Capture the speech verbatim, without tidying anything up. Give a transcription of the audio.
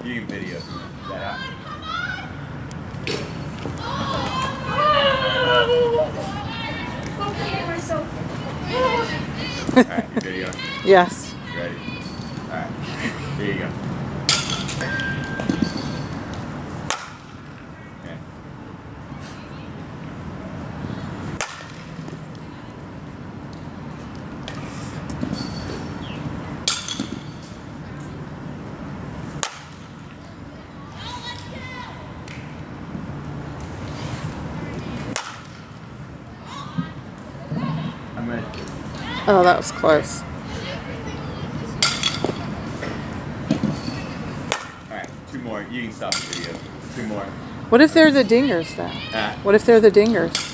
You can video that out. Alright, you video? Yes. Ready? Alright, here you go. Okay. I'm ready. Oh, that was close. Alright, two more. You can stop the video. Two more. What if they're the dingers, then? Ah. What if they're the dingers?